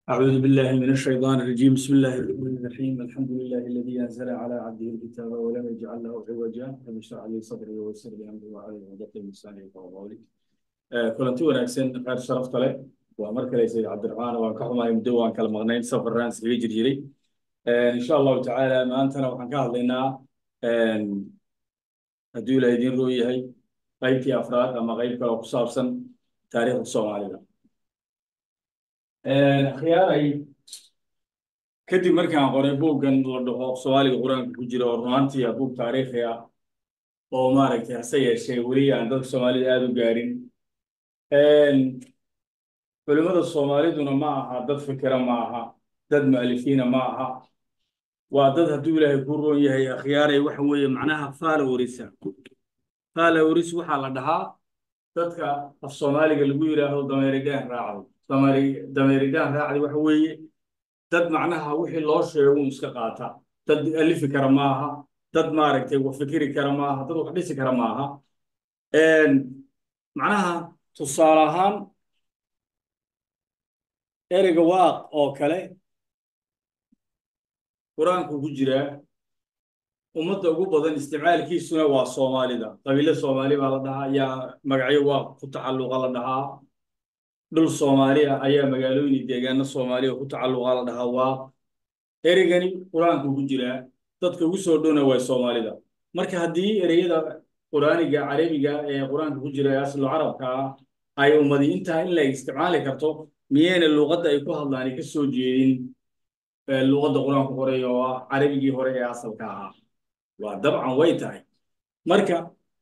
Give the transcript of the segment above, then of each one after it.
أعوذ بالله من الشيطان الرجيم بسم الله الرحمن الرحيم الحمد لله الذي أنزل على عبده الكتاب ولم يجعل له عوجا رب اشرح لي صدري ويسر لي أمري واحلل عقدة من لساني يفقهوا قولي kulanti wanaagsan qaar sharafta leh waa mar kale Sayid Cabdiraxmaan waan ka xumahay muddo waan kala maqnayn safaraan iskaga jirjiray insha Allahu tacaala maantana waxaan ka hadlaynaa haddii la idin roo yahay qaybtii afraad ama qayb kale oo ku saabsan taariikhda Soomaalida khiyaaray kadib markaan qoray buuggan la dhaho Soomaaliga Quraanka ku jira oo runtii buug taariikhi ah oo maaragtay hase yeeshee weli aan dadka Soomaalida aad u gaarin culimada Soomaaliduna ma aha dad fikira ma aha dad mu'alifiina ma aha waa dad hadduu Ilaahay ku roon yahay akhyaaray waxa weeye macnaha followers waxaa la dhahaa dadka af Soomaaliga lagu yiraahdo dameeridaan raacday dameeridaan raacday waxa weeye dad macnaha wixii loo sheego iska qaata dad alifi kara ma aha dad maaragtay wax fikiri kara ma aha dad wax dhisi kara ma aha macnaha tusaale ahaan ereyga waaq oo kale quraanku ku jira ummadda ugu badan isticmaalkiisuna waa Soomaalida qabiilo Soomaali baa la dhahaa ayaa magacyo waaq ku tacalluqa la dhahaa dhul Soomaali ah ayaa magaalooyin deegaano Soomaali ku tacalluqa la dhahaa waaq ereygani quraanku ku jira dadka ugu soo dhowna waa Soomaalida marka haddii ereyada quraaniga carabiga ee quraanka ku jira asal carabka ay ummadi inta in la isticmaali karto miyayna luqadda ay ku hadlaan ka soo jeedin luqadda quraanka hore oo carabigii hore ee asalka ahaa waa dabcan way tahay marka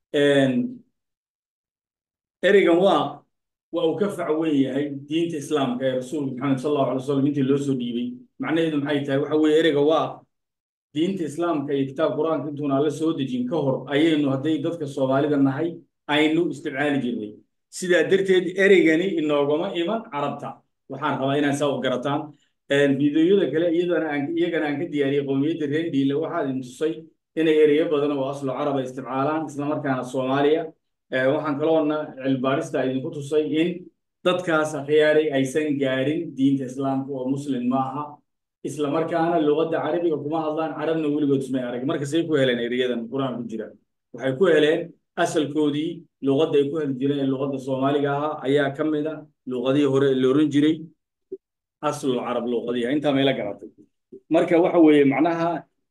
ereygan waa uu ka fac weyn yahay diinta islaamka ee rasuulka Maxamed sallallahu alayhi wasallam intii loo soo dhiibay macnaheedu maxay tahay waxa weeye ereyga waa diinta islaamka iyo kitaab quraanka intuuna la soo dejin ka hor ayaynu hadday dadka Soomaalida nahay aynu isticmaali jirnay sidaa darteed ereygani inoogama iman carabta waxaan rabaa inaan soo garataan fiidiyoyada kale iyagana aan ka diyaariyay qowmiyadda reer Dhiile waxaa idin tusay inay ereyo badan oo aslo carab ay isticmaalaan isla markaana Soomaaliya waxaan kaloona cilbaarista idinku tusay in dadkaas akhyaaray aysan gaarin diinta islaamka oo muslim ma aha isla markaana luqadda carabiga kuma hadlaan carabna weligood ismay arag marka say ku heleen ereyadan quraan ku jira waxay ku heleen asalkoodii luqadda ay ku heli jireen luqadda Soomaaliga ah ayaa ka mid ah luqadii hore la oran jiray asl carab luqadii inta meel garatay marka waxa weeye macnaha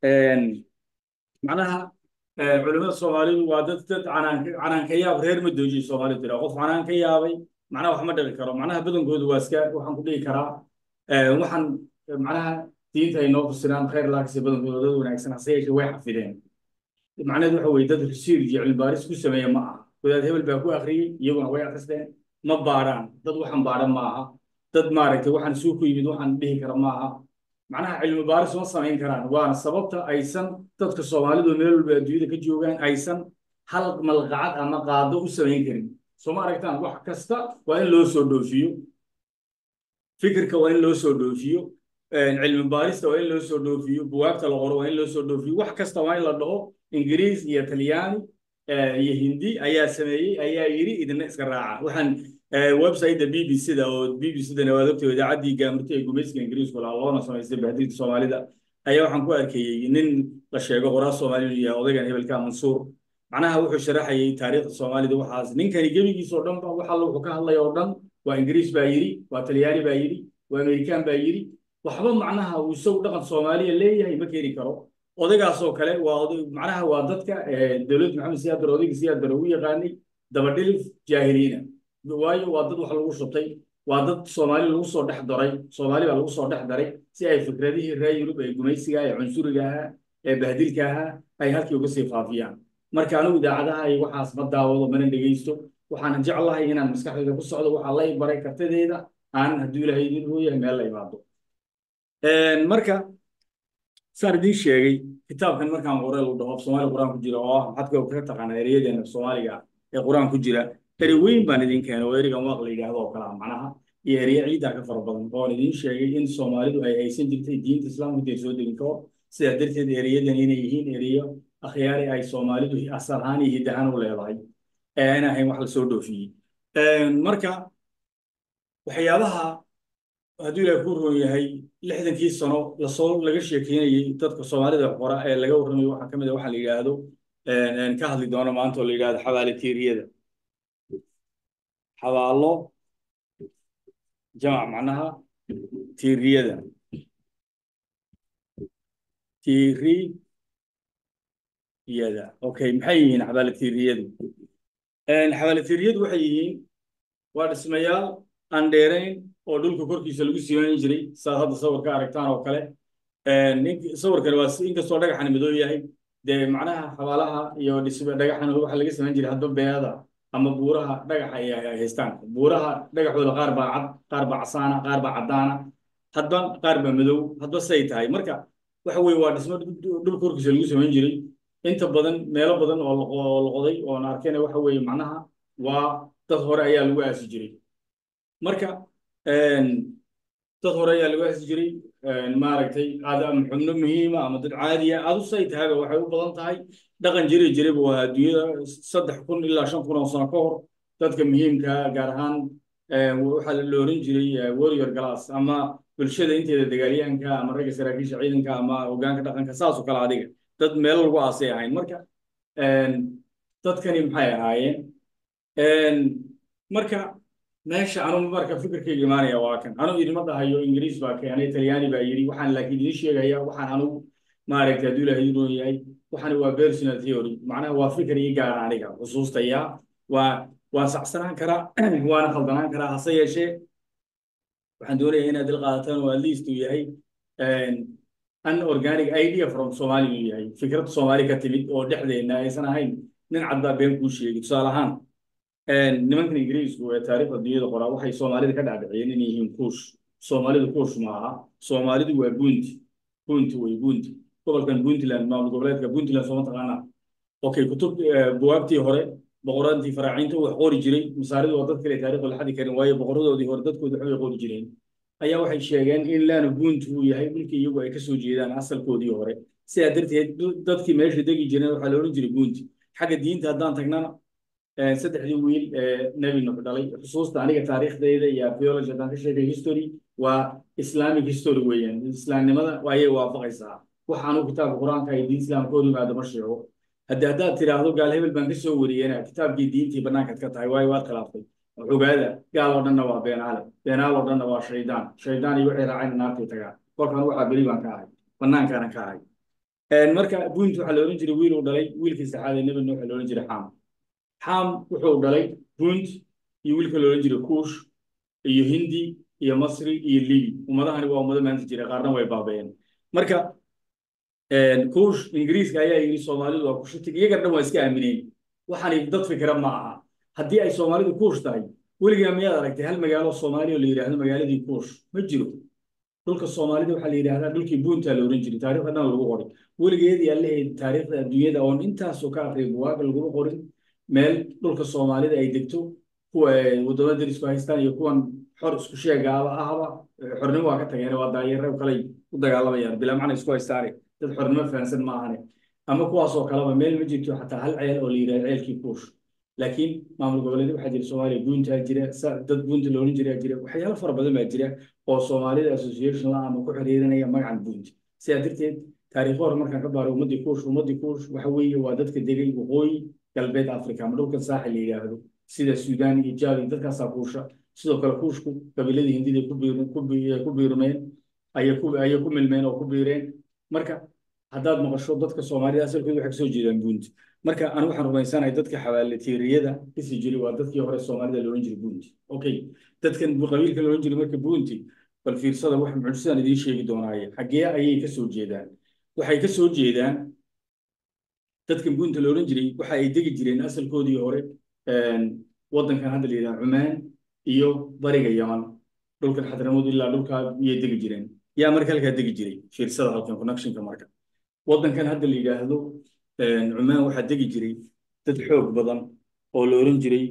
culimada Soomaalidu waa dad canaan ka yaab reer ma doojiyo Soomaalidu tira qof canaan ka yaabay macnaha wax ma dhigi karo macnaha badankoodu waa iska waxaan ku dhigi karaa waxaan macnaha diinta ay noo fasiraan khayr laakasi badankoodu dad wanaagsan hase yeeshee way xafideen macnaheedu waxa weeye dad research iyo cilmi baaris ku sameeya ma aha wadaad hebel baa ku akhriyay iyaguna way akhristeen ma baaraan dad waxaan baaran ma aha dad maaragtay waxaan soo ku yimid waxaan dhihi kara ma aha macnaha cilmi baaris ma samayn karaan waana sababta aysan dadka Soomaalidu meel walba adduunyada ka joogaan aysan hal malqacad ama qaado u samayn karin soo ma aragtaan wax kasta waa in loo soo dhoofiyo fikirka waa in loo soo dhoofiyo cilmi baarista waa in loo soo dhoofiyo buugaagta la qoro waa in loo soo dhoofiyo wax kasta waa in la dhaho Ingiriis iyo Talyaani iyo Hindi ayaa sameeyay ayaa yiri idina iska raaca waxaan website BBC-da oo BBC-da waa dadka idaacadii gaamirtay ee gumeyska Ingiriiska loona samaystay bahdilka Soomaalida ayaa waxaan ku arkayay nin la sheego qoraa Soomaaliyeed iyo odaygan hebelka Mansuur macnaha wuxuu sharaxayay taariikhda Soomaalida waxaas ninkani gebigiisa oo dhan waxa uu ka hadlay oo dhan waa Ingiriis baa yiri waa Talyaani baa yiri waa Amerikaan baa yiri waxba macnaha uu soo dhaqan Soomaaliya leeyahay ma keeni karo odaygaas oo kale waa macnaha waa dadka dawladda Maxamed Siyaad Barre odayga Siyaad Barre u yaqaanay dabadhilif jaahiliina waayo waa dad wax lagu shubtay waa dad Soomaali lagu soo dhex daray Soomaali baa lagu soo dhex daray si ay fikradihii reer Yurub ee gumaysiga ee cunsuriga ah ee bahdilka ah ay halkii uga sii faafiyaan marka anigu idaacadaha ay waxaas ma daawado mana dhageysto waxaan jeclahay inaan maskaxdayda ku socdo waxa la baray kartadeeda aan haddii Ilaahay idin hooyo meel la imaado marka sardii sheegay kitaabkan markaan qoray uu dhaho Soomaali quraan ku jira oo xadka ka taqaan ereyadeena Soomaaliga ee quraan ku jira eri weyn baan idin keenay oo erigan waaq la yiraahdo oo kala macnaha iyo eriya ciida ka fara badan oo idin sheegay in Soomaalidu ay haysan jirtay diinta islaamka ee soo degin karo sida darteed eriyadan inay yihiin eriyo akhyaari ay Soomaalidu asal ahaan iyo hidahan u leedahay ahayn wax la soo dhoofiyay marka waxyaabaha hadduu ilaahay ku roon yahay 60kii sano laga sheekeynayay dadka Soomaalida qora ee laga warramayo waxaa ka mid ah waxa la yiraahdo ka hadli doono maanta oo la yiraahdo xawaalitiiriyada xawaalo jamac macnaha tiiriyada okay maxay yihiin xawaalitiiriyadu xawaalitiiriyadu waxay yihiin waa dhismayaal aan dheerayn oo dhulka korkiisa lagu siiban jiray saad hadda sawirka aragtaan oo kale sawirkan waa inkastoo dhagaxan madow yahay dee macnaha xabaalaha iyo dhisme dhagaxan waxa laga samayn jiray hadba beeda ama buuraha dhagaxa ay haystaan buuraha dhagaxooda qaar baa cad qaar baa casaana qaar baa caddaana hadba qaar baa madow hadba say tahay marka waxa weeye waa dhismo dhulka korkiisa lagu samayn jiray inta badan meelo badan oo la qoday oo aan arkayna waxa weeye macnaha waa dad hore ayaa lagu aasi jiray marka dad hore ayaa lagu aasi jiray maaragtay ama xubno muhiima ama dad caadiya adu say tahayba waxay u badan tahay dhaqan jiray waa adduunyada 3,000 ilaa 5,000 oo sano ka hor dadka muhiimka gaar ahaan waxaa la oran jiray warrior class ama bulshada inteeda dagaalyahanka ama ragga saraakiisha ciidanka ama hoggaanka dhaqanka saas oo kale adiga dad meel lagu aasay ahayn marka dadkani maxay ahaayeen marka meesha anu marka fikirkayga imaanaya waa kan anu idima dhahayo ingiriis baa keenay talyaani baa yiri waxaan laakiin idin sheegaya waxaan anu maaragtay hadduu ilaahay inuu yahay waxaan waa personal theory macnaha waa fikir ii gaar aniga xusuustaya waa sacsanaan karaa waana khaldanaan karaa hase yeeshee waxaan doonayaa inaad il qaadataan oo at least uu yahay an organic idea from Somali uu yahay fikrad Soomaali ka timid oo dhexdeena aysan ahayn nin cadda been kuu sheegay tusaale ahaan nimankan ingiriisku ee taariikhda adduunyada qoraa waxay Soomaalida ka dhaadhiciyeen inay yihiin kuush Soomaalidu kuush maaha Soomaalidu waa bunti gobolkan Puntland maamul goboleedka Puntland soo taqaana okay kutub buwaabtii hore boqoraantii faraaciinta wax qori jiray masaaridu waa dad kale taariikhda la xadi karin waayo boqoradoodii hore dadkooda waxay qori jireen ayaa waxay sheegeen in laana bunti uu yahay dhulkii iyagu ay ka soo jeedaan asalkoodii hore sidaa darteed dadkii meesha degi jireen waxaa la oran jiray bunti xagga diinta haddaan tagnana saddexdii wiil nebi nuux dhalay xusuusta aniga taariikhdayda iyo archaeology haddaan ka sheegay history waa islamic history weeyaan islaamnimada ayay waafaqaysaa waxaanu kitaabka qur-aanka iyo diin islaamka hor yimaado ma sheego haddaad tiraahdo gaal hebel baan ka soo wariyena kitaabkii diintii bannaankaad ka tahay waayo waad khilaaftay ogaada gaal oo dhanna waa beenaal oo dhanna waa shaydaan iyo waxay raacayna naartay tagaan kolkan waxaa beri baan ka ahay bannaankaana ka ahay marka bunt waxaa la oran jiray wiil uu dhalay wiilkii saxaad ee nebi nuux la oran jiray xam wuxuu dhalay bunt iyo wiilka la oran jiray kuush iyo hindi iyo masri iyo libi ummadahani waa ummado maanta jira qaarna way baabeeyeen marka kuush ingiriiska ayaa yiri Soomaalidu waa kushitig iyaga dhan waa iska aamineen waxaan dad fikra ma aha haddii ay Soomaalidu kuush tahay weligaa miyaad aragtay hal magaalo Soomaaliya oo la yiraahdo magaaladii kuush ma jiro dhulka Soomaalida waxaa la yiraahdaa dhulkii bunta la oran jiray taariikhda dhan lagu qoray weligeedii alle taariikhda adduunyada oo intaas oo ka aqrib buugaag lagu qorin meel dhulka Soomaalida ay degto kuwa wadamada derisku haystaan iyo kuwan xor isku sheegaaba ahaba xornimo waa ka tageen waa daayare kale u dagaalamayaan bilaa macna isku haystaan dad xornimo fahansan ma ahane ama kuwaas oo kaleba meel ma jirto xataa hal ceel oo la yiraahdo ceelkii kuush laakiin maamul goboleed waxaa jira Soomaaliya bunta jira dad bunta la oran jiray jira waxyaalo fara badan baa jira oo Soomaalida association la ama ku xiriirinaya magacan bunta sidaa darteed taariikh hore markaan ka baaro ummadii kuush waxa weeye waa dadka degay waqooyi galbeed Afrika ama dhulka saaxil la yiraahdo sida Suudaan iyo Jaad dadkaas kuusha sidoo kale kuushku qabiiladii hindida ku biirmeen ay ku milmeen oo ku biireen marka haddaad maqasho dadka Soomaalida asalkooda waxay soo jeedaan bunt marka anu waxaan rumaysanahay dadka xawaalitiiriyada isii jiray waa dadkii hore Soomaalida la oran jiray bunt okay dadkan qabiilka la oran jiray marka bunti bal fiirsada wax mucjisan idin sheegi doonaaye xagee ayay ka soo jeedaan waxay ka soo jeedaan dadkan bunta la oran jiray waxa ay degi jireen asalkoodii hore wadankan hadda la yiraahdo Cumaan iyo bariga Yaman dhulkan Xadramud ilaa dhulka ay degi jireen yaa markaa halka degi jiray fiirsada halkan connectionka marka wadankan hadda la yiraahdo Cumaan waxa degi jiray dad xoog badan oo la oran jiray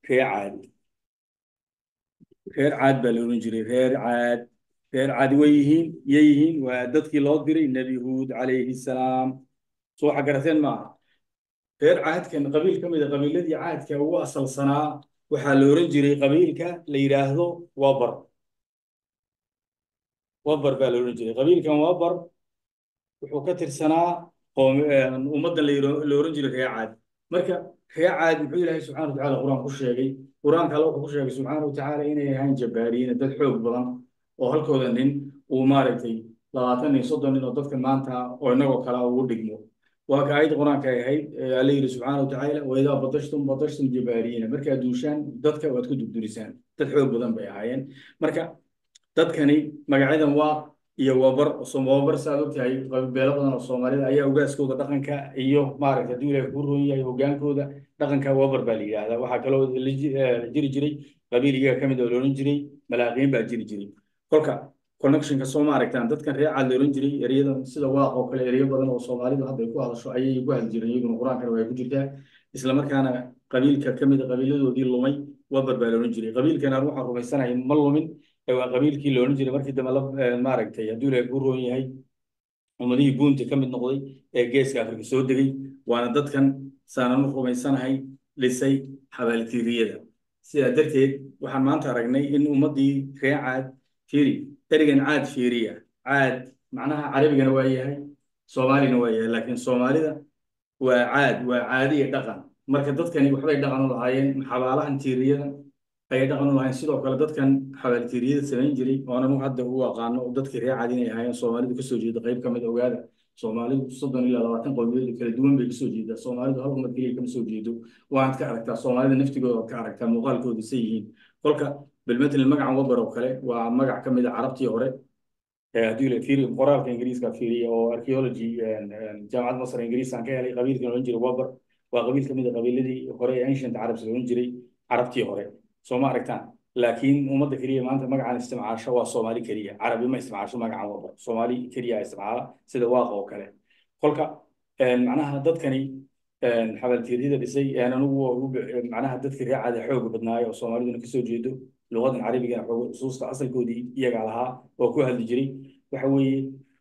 reer caad baa la oran jiray reer caad way yihiin waa dadkii loo diray Nabi Huud calayhi salaam soo xagarateen ma reer caadkan qabiil kamid ah qabiiladii caadka ugu asalsanaa waxaa la oran jiray qabiilka la yiraahdo Wabar wabar baa la oran jiray qabiilkan wabar wuxuu ka tirsanaa ummadda la oran jiray reer caad marka reer caad muxuu ilaahay subxaana watacaala qur-aan ku sheegay qur-aanka alle wuxuu ku sheegay subxaana watacaala inay ahaan jabbaariyiin dad xoog badan oo halkooda nin uu maaragtay 20 iyo 30 nin oo dadka maanta oo inagoo kale ugu dhigmo waa ka aayadda qur-aanka ay ahayd alle yidhi subxaana watacaala waidaa badashtum jabbaariyiina markaad duushaan dadka waad ku dugdurisaan dad xoog badan bay ahaayeen marka dadkani magacyadan waa iyo wabar saad ogtahay beelo badan oo soomaalida ayaa ugaaskooda dhaqanka iyo maaragta hadduu ilaahay kuu roon yahay hogaankooda dhaqanka wabar baa la yidhaahdaa waxaa kaloo jiri jiray qabiil iyaga ka mid oo la oran jiray malaaqiin baa jiri jiray kolka connectionka soo maaragtaan dadkan reer caad la oran jiray eryadan sida waaq oo kale eryo badan oo soomaalidu hadda ay ku hadasho ayay ku hadli jireen iyaguna qur-aankana way ku jirtaa isla markaana qabiilka ka mid a qabiiladoodii lumay wabar baa la oran jiray qabiilkan aan waxaan rumaysanahay ma lumin waa qabiilkii la oran jiray markii dambe maaragtay hadduu ilaahay kuu roon yahay ummadihii buunti ka mid noqday ee geeska afrika soo degay waana dadkan saananu rumaysanahay dhisay xabaaltiiriyada sidaa darteed waxaan maanta aragnay in ummaddii reer caad fiiri ereygan caad fiiriya caad macnaha carabigana waa yahay soomaalina waa yahay laakiin soomaalida waa caad waa caadi iyo dhaqan marka dadkani waxbay dhaqan u lahaayeen xabaalahan tiiriyada ayay dhaqan u lahayn sidoo kale dadkan xabaaltiiriyada samayn jiray oonanu hadda u aqaano dadkii reer caad inay ahaayeen soomaalidu kasoo jeeda qayb ka mid ogaada soomaalidu 30 ilaa 20 qowmiyadood kala duwan bay kasoo jeedaa soomaalidu hal ummad keliya kama soo jeedo waad ka aragtaa soomaalida naftigooda waad ka aragtaa muuqaalkooda say yihiin kolka bilmatalan magacan wabar oo kale waa magac ka mid a carabtii hore haddii la fiiriyo qoraalka ingiriiska fiiriya oo archaeology jaamacad masar ingiriisaan ka helay qabiilkan oran jiray wabar waa qabiil ka mid a qabiiladii hore ee ancient arabs la oran jiray carabtii hore soo ma aragtaan laakiin ummadda keliya maanta magacan isticmaasho waa soomaali keliya carabi ma isticmaasho magacan wabar soomaali keliya isticmaala sida waaqa oo kale kolka macnaha dadkani xabaaltiiryada dhisay anigu macnaha dadkii reer caada xooga badnaaya oo soomaaliduna kasoo jeedo luqadan carabigana xoog xusuusta asalkoodii iyagaa lahaa oo ku hadli jiray waxa weeye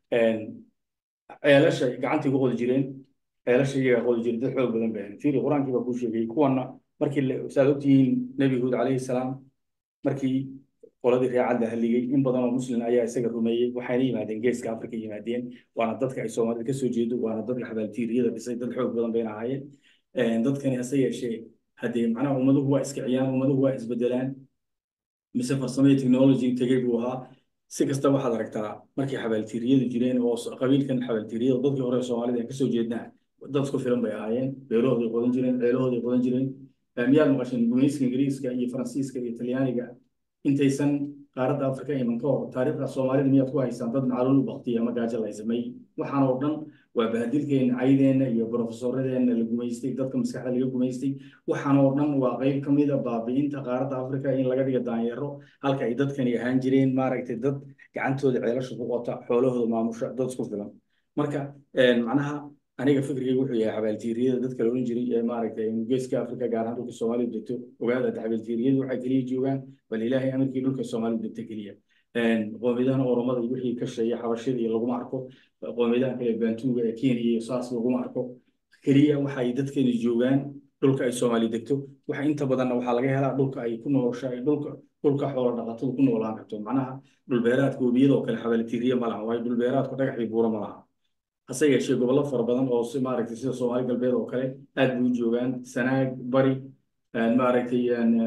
ceelasha gacantii ku qodi jireen ceelasha iyagaa qodi jiray dad xoog badan bay ahayn fiiri qur-aankii baa kuu sheegay kuwana markii saad ogtihiin nebi huud calayhi salaam markii qoladii reer caad la halligay in badan oo muslim ayaa isaga rumeeyey waxayna yimaadeen geeska afrika yimaadeen waana dadka ay soomaalida kasoo jeedo waana dadka xabaaltiiriyada dhisay dad xoog badan bayna ahaayeen dadkani hase yeeshee haddee macnaha ummaduhu waa iskiciyaan ummaduhu waa isbedelaan mise farsamada technology tegey buu ahaa si kasta waxaad aragtaa markii xabaaltiiriyadu jireen oo qabiilkan xabaaltiiriyada dadkii hore soomaalida ay kasoo jeednaa dad isku filan bay ahaayeen beerahooday qodan jireen ceelahooday qodan jireen miyaad maqasheen gumayska ingiriiska iyo faransiiska iyo talyaaniga intaysan qaaradda afrika iman ka hor taariikhda soomaalida miyaad ku haysaan dad macluul u baktiya ama gaajo la samay waxaan oo dhan waa bahadilkeena caydeenna iyo brofesoradeenna la gumaystay dadka maskaxda laga gumaystay waxaan oo dhan waa qayb ka mid a baabi'inta qaaradda afrika in laga dhiga daanyaro halka ay dadkani ahaan jireen maaragtay dad gacantooda ceelasha ku qota xoolahooda maamusha dad isku filan marka macnaha aniga fikrigaygu wuxuu yahay xabaaltiiriyada dadka la oran jiray ee maaragtay geeska afrika gaar ahaan dhulka soomaalidu degto ogaada xabaaltiiriyadu waxay keliya joogaan bal ilaahay amarkii dhulka soomaalidu degta keliya qoomiyadahan oromada iyo wixii ka sheeya xabashida iyo laguma arko qoomiyadahan kale bantuuga ee kenya iyo saas laguma arko keliya waxay dadkeenu joogaan dhulka ay soomaali degto waxa inta badanna waxaa laga helaa dhulka ay ku nooshahay dhulka xoolo dhaqatadu ku noolaan karto macnaha dhulbeeraadka webiyada oo kale xabaaltiiriya ma laha waayo dhulbeeraadku dhagax iyo buuro ma laha hase yeeshee gobollo fara badan oo si maaragtay sida soomaali galbeed oo kale aad buu u joogaan sanaag bari maaragtay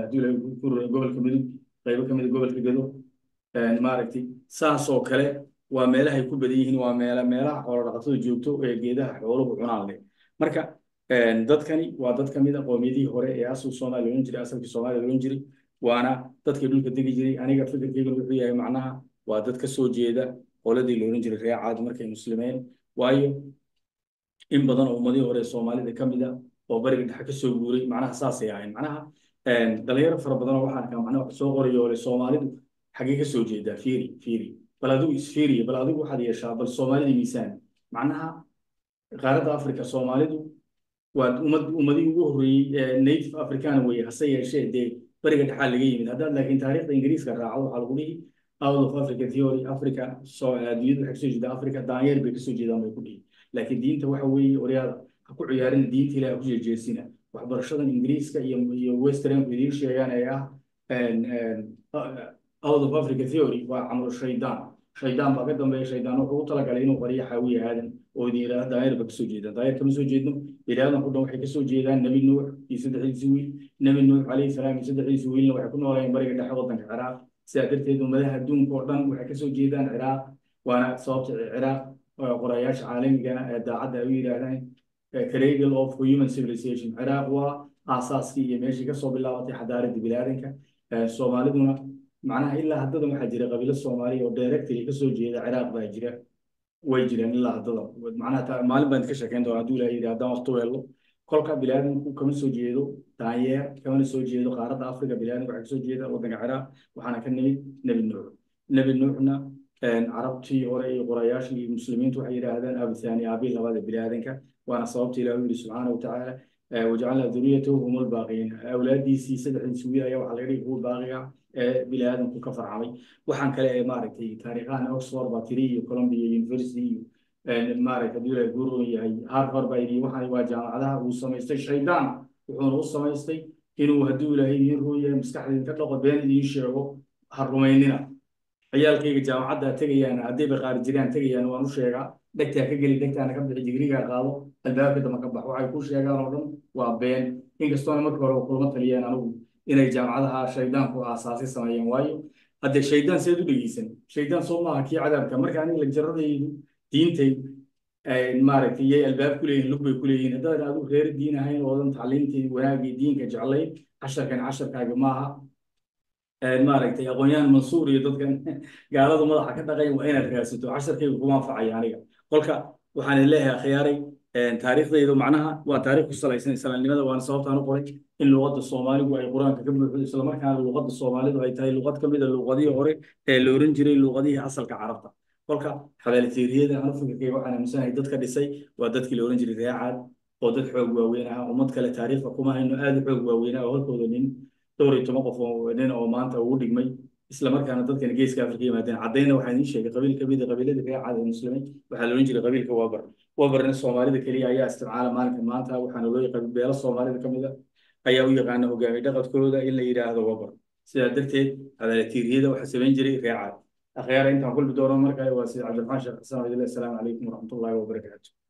gobolka mudug qaybo ka mid a gobolka gedo maaragtay saas oo kale waa meelahay ku badan yihiin waa meelaha xoolo dhaqatada joogto ee geedaha xooluhu cunaan leh marka dadkani waa dad ka mid a qoomiyadihii hore ee asal soomaaliya oran jiray asalkii soomaaliya oran jiray waana dadkii dhulka degi jiray aniga fikirkayguna wuxuu yahay macnaha waa dad ka soo jeeda qoladii la oran jiray reer caad markay muslimeen waayo in badan oo ummadihii hore soomaalida ka mid a oo bariga dhexe ka soo guuray macnaha saasay ahayn macnaha dhalinyaro fara badan oo waxaan arkaa macnaha wax soo qorayo ole soomaalidu xaggee ka soo jeedaa fiiri bal adigu isfiiriya bal adigu waxaad yeeshaa bal soomaalida miisaan macnaha qaaradda afrika soomaalidu waa ummadihii ugu horreeyey native africana weye hase yeeshee dee bariga dhexaa laga yimid haddaad laakiin taariikhda ingiriiska raaco waxaa lagu dhihi out of africa theory africa adduunyadu waxay kasoo jeedaa africa daanyeer bay kasoo jeedaan bay ku dhihi laakiin diinta waxa weeye oryaada ha ku ciyaarin diinta ilaah ha ku jeejeesina waxbarashadan ingiriiska iyo westernku idiin sheegaan ee ah out of africa theory waa camal shaydaan shaydaan baa ka dambeeya shaydaan wuxuu u talagalay inuu qariyo xaawiye aadan oo idin yidhaahda daayir ba kasoo jeedaan daayir kama soo jeedno ilaadan ku dhan waxay kasoo jeedaan nebi nuux iyo saddexdiisii wiil nebi nuux calayhi salaam iyo saddexdiisii wiilna waxay ku noolayeen bariga dhexe waddanka ciraaq sidaa darteed ummadaha adduunka oo dhan waxay kasoo jeedaan ciraaq waana sababta ciraaq qorayaasha caalamiga ee daacadda ay u yidhaahdaan cradle of human civilization ciraaq waa aasaaskii iyo meeshii kasoo bilaabatay xadaaradda biniaadanka soomaaliduna macnaha ilaa haddadan waxaa jira qabiilo soomaaliya oo directly kasoo jeeda ciraaq baa jira way jireen ilaa haddadan macnaha maalin baan ka sheekeyn doonaa hadduu ilaaha yidhi haddaan waqti weello kolka biniaadanku kama soo jeedo daanyeer kamana soo jeedo qaaradda africa biniaadanku waxaa kasoo jeeda waddanka ciraaq waxaana ka nimid nebi nuuxna carabtii hore iyo qorayaashii iyo muslimiintu waxay yidhaahdaan abithani aabii labada biniaadanka waana sababta ilaahu yidhi subxaana watacaala wajacalna duriyatahu hum lbaaqiin awlaadiisii saddexdiisii wiil ayaa waxaa laga dhigi kuwa baaqiga biniaadanku ka farcamay waxaan kale ee maaragtay taariikhahan oxford baa tiri iyo columbia university iyo maaragtay hadduu ilaahay guuroon yahay harvard baa yidhi waxaan waa jaamacadaha uu samaystay shaydaan wuxuuna u samaystay inuu hadduu ilaahay idiin roo yahay maskaxda idinka dhaqo been idiin sheego ha rumaynina ciyaalkayga jaamacadda tegayaan haddayba qaar jiraan tegayaan waan u sheegaa dhegtaa ka geli dhegtaana ka bixi digrigaa qaado albaabka dama ka bax waxay ku sheegaan oo dhan waa been inkastoona markii hore kulama taliyeen anigu inay jaamacadaha shaydaanku aasaasi sameeyeen waayo haddee shaydaan seed u dhegeysan shaydaan soo maaha kii cadaabka marka aniga jaradaydu diintay maaragtay iyay albaab ku leeyihin lug bay ku leeyihin haddaadan adigu reer diin ahayn oodan tacliintii wanaagii diinka jeclayn casharkan casharkaaga maaha maaragtay aqoon-yahan mansuur iyo dadkan gaaladu madaxa ka dhaqay waa inaad raadsato casharkayga kuma anfacaya aniga kolka waxaan leeyahay akhyaaray taariikhdaydu macnaha waa taariikh ku salaysan islaamnimada waana sababtaan u qoray in luqadda soomaaligu ay qur-aanka ka buuxdo islamarkaana luqadda soomaalidu ay tahay luqad ka mid a luqadihii hore ee la oran jiray luqadihii asalka carabta kolka xabaalitiiriyada anu fikirkayga waxaan aaminsanahay dadka dhisay waa dadkii la oran jiray reecaad oo dad xoog waaweyn ah ummad kale taariikhda kuma hayno aad u xoog waaweynaa oo halkooda nin dhowr iyo toban qof oo nin oo maanta ugu dhigmay islamarkaana dadkan geeska afrika yimaadeen caddayna waxaa idiin sheegay qabiil ka mid a qabiiladii reecaad ee muslimiin waxaa la oran jiray qabiilka waabar waabarna soomaalida keliya ayaa isticmaala maalinka maanta waxaana loo yaqaan beelo soomaalida ka mid a ayaa u yaqaana hogaamiye dhaqadkooda in la yidhaahdo waabar sidaa darteed xabaalitiiriyada waxaa samayn jiray reecaad akhyaara intaan kulmi doono markaa waa sida cabdiraxmaan sheekh xasan abdillah asalaamu calaykum waraxmatullaahi wabarakaatu